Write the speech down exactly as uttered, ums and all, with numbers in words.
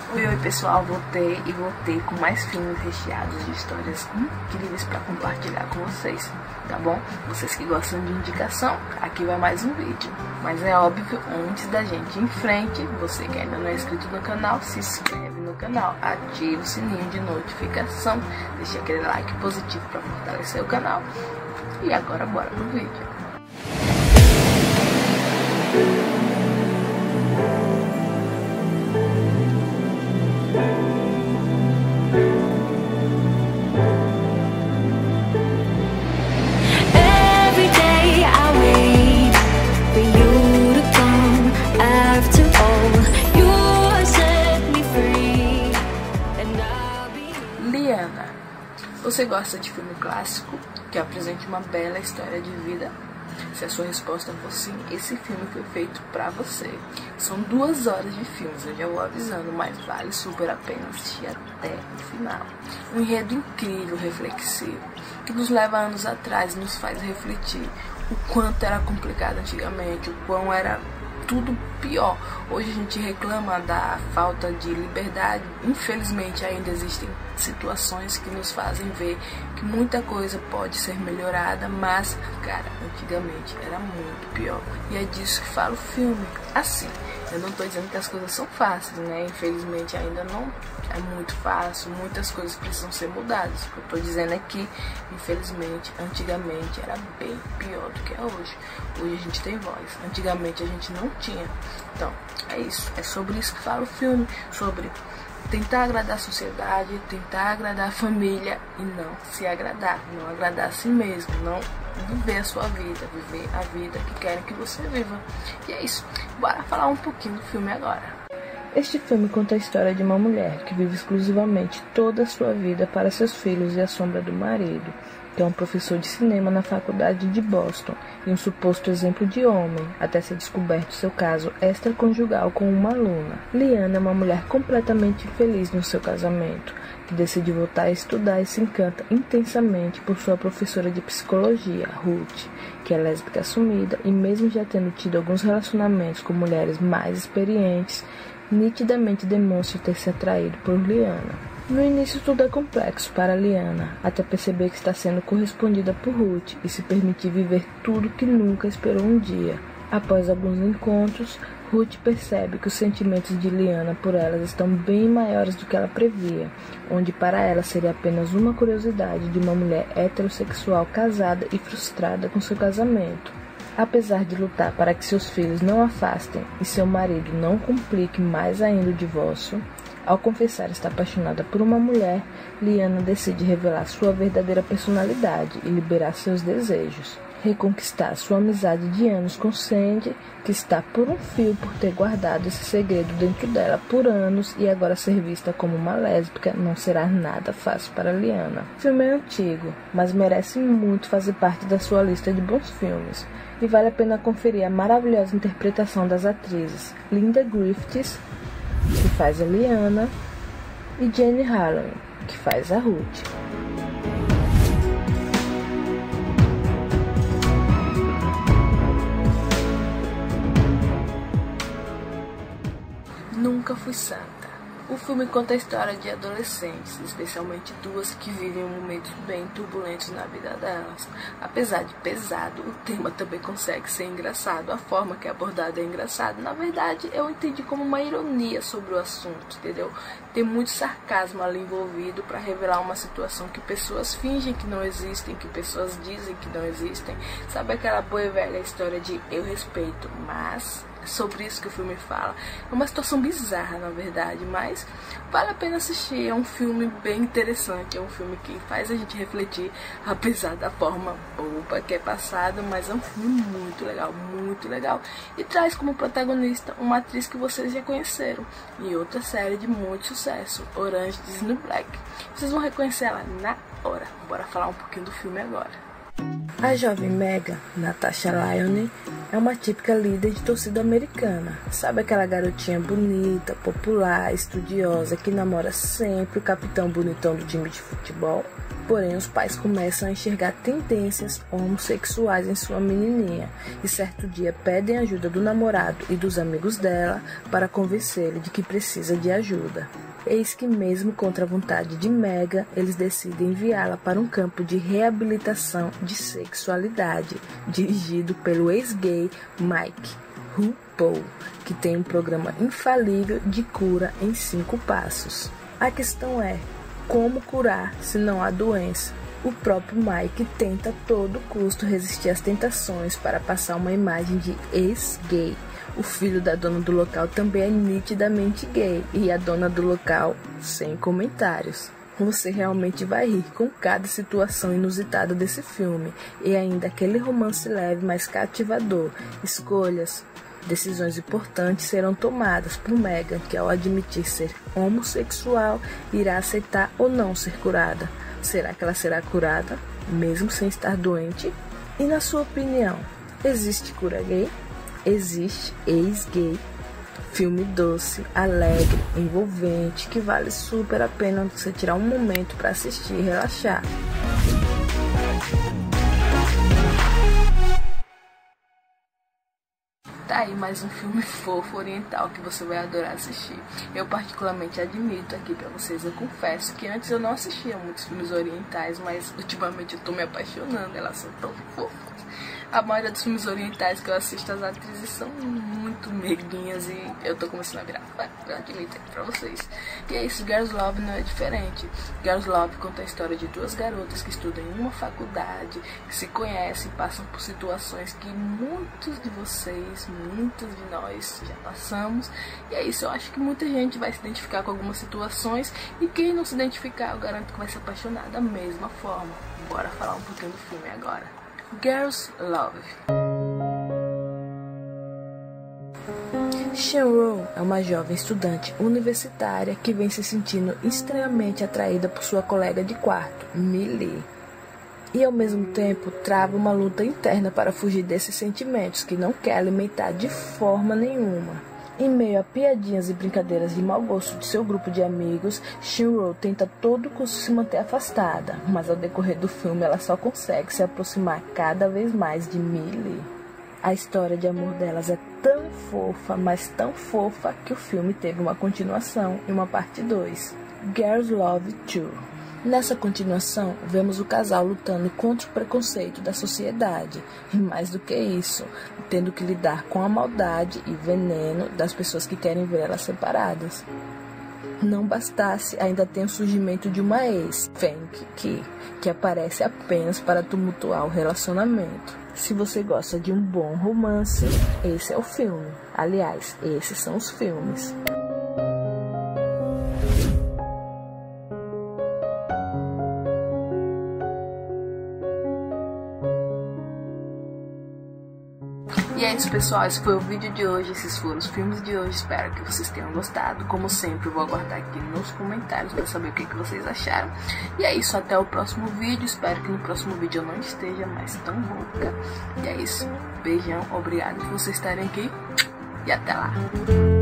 Oi, oi pessoal, voltei e voltei com mais filmes recheados de histórias incríveis para compartilhar com vocês, tá bom? Vocês que gostam de indicação, aqui vai mais um vídeo. Mas é óbvio, antes da gente ir em frente, você que ainda não é inscrito no canal, se inscreve no canal, ativa o sininho de notificação, deixa aquele like positivo para fortalecer o canal. E agora bora pro vídeo. Liana, você gosta de filme clássico que apresente uma bela história de vida? Se a sua resposta for sim, esse filme foi feito pra você. São duas horas de filmes, eu já vou avisando, mas vale super a pena assistir até o final. Um enredo incrível, reflexivo, que nos leva anos atrás e nos faz refletir o quanto era complicado antigamente, o quão era tudo pior. Hoje a gente reclama da falta de liberdade. Infelizmente ainda existem situações que nos fazem ver que muita coisa pode ser melhorada, mas, cara, antigamente era muito pior. E é disso que fala o filme. Assim, eu não tô dizendo que as coisas são fáceis, né? Infelizmente ainda não é muito fácil, muitas coisas precisam ser mudadas. O que eu tô dizendo é que, infelizmente, antigamente era bem pior do que é hoje. Hoje a gente tem voz, antigamente a gente não tinha. Então, é isso, é sobre isso que fala o filme, sobre tentar agradar a sociedade, tentar agradar a família e não se agradar, não agradar a si mesmo, não viver a sua vida, viver a vida que querem que você viva. E é isso, bora falar um pouquinho do filme agora. Este filme conta a história de uma mulher que vive exclusivamente toda a sua vida para seus filhos e a sombra do marido, que é um professor de cinema na faculdade de Boston e um suposto exemplo de homem, até ser descoberto seu caso extraconjugal com uma aluna. Liana é uma mulher completamente infeliz no seu casamento, que decide voltar a estudar e se encanta intensamente por sua professora de psicologia, Ruth, que é lésbica assumida e mesmo já tendo tido alguns relacionamentos com mulheres mais experientes, nitidamente demonstra ter se atraído por Liana. No início tudo é complexo para Liana, até perceber que está sendo correspondida por Ruth e se permitir viver tudo que nunca esperou um dia. Após alguns encontros, Ruth percebe que os sentimentos de Liana por elas estão bem maiores do que ela previa, onde para ela seria apenas uma curiosidade de uma mulher heterossexual casada e frustrada com seu casamento. Apesar de lutar para que seus filhos não afastem e seu marido não complique mais ainda o divórcio, ao confessar estar apaixonada por uma mulher, Liana decide revelar sua verdadeira personalidade e liberar seus desejos. Reconquistar sua amizade de anos com Sandy, que está por um fio por ter guardado esse segredo dentro dela por anos e agora ser vista como uma lésbica, não será nada fácil para Liana. O filme é antigo, mas merece muito fazer parte da sua lista de bons filmes. E vale a pena conferir a maravilhosa interpretação das atrizes Linda Griffiths, que faz a Liana, e Jenny Harlan, que faz a Ruth. Nunca Fui Santa. O filme conta a história de adolescentes, especialmente duas que vivem momentos bem turbulentos na vida delas. Apesar de pesado, o tema também consegue ser engraçado. A forma que é abordada é engraçada. Na verdade, eu entendi como uma ironia sobre o assunto, entendeu? Tem muito sarcasmo ali envolvido para revelar uma situação que pessoas fingem que não existem, que pessoas dizem que não existem. Sabe aquela boa e velha história de eu respeito, mas... É sobre isso que o filme fala. É uma situação bizarra, na verdade, mas vale a pena assistir. É um filme bem interessante, é um filme que faz a gente refletir, apesar da forma boba que é passada, mas é um filme muito legal, muito legal. E traz como protagonista uma atriz que vocês já conheceram em outra série de muito sucesso, Orange is the New Black. Vocês vão reconhecer ela na hora. Bora falar um pouquinho do filme agora. A jovem Megan, Natasha Lyonne, é uma típica líder de torcida americana. Sabe aquela garotinha bonita, popular, estudiosa, que namora sempre o capitão bonitão do time de futebol? Porém, os pais começam a enxergar tendências homossexuais em sua menininha e certo dia pedem ajuda do namorado e dos amigos dela para convencê-lo de que precisa de ajuda. Eis que mesmo contra a vontade de Megan, eles decidem enviá-la para um campo de reabilitação de sexualidade, dirigido pelo ex-gay Mike RuPaul, que tem um programa infalível de cura em cinco passos. A questão é, como curar se não há doença? O próprio Mike tenta a todo custo resistir às tentações para passar uma imagem de ex-gay. O filho da dona do local também é nitidamente gay e a dona do local sem comentários. Você realmente vai rir com cada situação inusitada desse filme e ainda aquele romance leve, mas cativador. Escolhas, decisões importantes serão tomadas por Megan, que ao admitir ser homossexual, irá aceitar ou não ser curada. Será que ela será curada, mesmo sem estar doente? E na sua opinião, existe cura gay? Existe ex-gay? Filme doce, alegre, envolvente, que vale super a pena você tirar um momento para assistir e relaxar. Tá aí mais um filme fofo oriental que você vai adorar assistir. Eu particularmente admito aqui pra vocês, eu confesso que antes eu não assistia muitos filmes orientais, mas ultimamente eu tô me apaixonando, elas são tão fofas. A maioria dos filmes orientais que eu assisto, as atrizes são muito meiguinhas e eu tô começando a virar fã, eu admito aqui pra vocês. E é isso, Girls Love não é diferente. Girls Love conta a história de duas garotas que estudam em uma faculdade, que se conhecem e passam por situações que muitos de vocês, muitos de nós já passamos. E é isso, eu acho que muita gente vai se identificar com algumas situações e quem não se identificar, eu garanto que vai se apaixonar da mesma forma. Bora falar um pouquinho do filme agora. Girls Love. Shinro é uma jovem estudante universitária que vem se sentindo estranhamente atraída por sua colega de quarto, Millie, e ao mesmo tempo trava uma luta interna para fugir desses sentimentos que não quer alimentar de forma nenhuma. Em meio a piadinhas e brincadeiras de mau gosto de seu grupo de amigos, Shinro tenta a todo custo se manter afastada, mas ao decorrer do filme ela só consegue se aproximar cada vez mais de Millie. A história de amor delas é tão fofa, mas tão fofa, que o filme teve uma continuação e uma parte dois, Girls Love dois. Nessa continuação, vemos o casal lutando contra o preconceito da sociedade, e mais do que isso, tendo que lidar com a maldade e veneno das pessoas que querem ver elas separadas. Não bastasse, ainda tem o surgimento de uma ex, Feng Ki, que aparece apenas para tumultuar o relacionamento. Se você gosta de um bom romance, esse é o filme. Aliás, esses são os filmes. E é isso, pessoal, esse foi o vídeo de hoje, esses foram os filmes de hoje, espero que vocês tenham gostado. Como sempre, eu vou aguardar aqui nos comentários para saber o que, que vocês acharam. E é isso, até o próximo vídeo, espero que no próximo vídeo eu não esteja mais tão rouca. E é isso, beijão, obrigado por vocês estarem aqui e até lá.